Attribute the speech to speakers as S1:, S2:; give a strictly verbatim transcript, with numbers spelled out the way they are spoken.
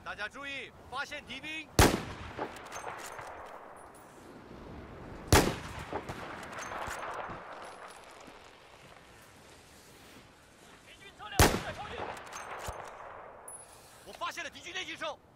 S1: 大家注意，发现敌兵！敌军车辆正在靠近，我发现了敌军猎鹰手。